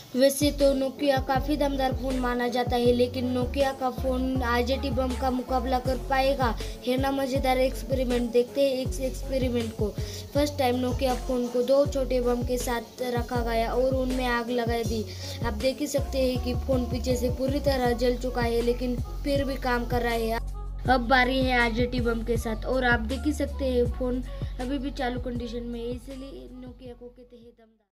वैसे तो नोकिया काफ़ी दमदार फ़ोन माना जाता है, लेकिन नोकिया का फ़ोन आरजेटी बम का मुकाबला कर पाएगा? है ना मज़ेदार एक्सपेरिमेंट। देखते हैं इस एक्सपेरिमेंट को। फर्स्ट टाइम नोकिया फ़ोन को 2 छोटे बम के साथ रखा गया और उनमें आग लगा दी। आप देख ही सकते हैं कि फ़ोन पीछे से पूरी तरह जल चुका है, लेकिन फिर भी काम कर रहा है। अब बारी है आरजेटी बम के साथ, और आप देख ही सकते हैं फ़ोन अभी भी चालू कंडीशन में है, इसलिए नोकिया को कहते हैं दमदार।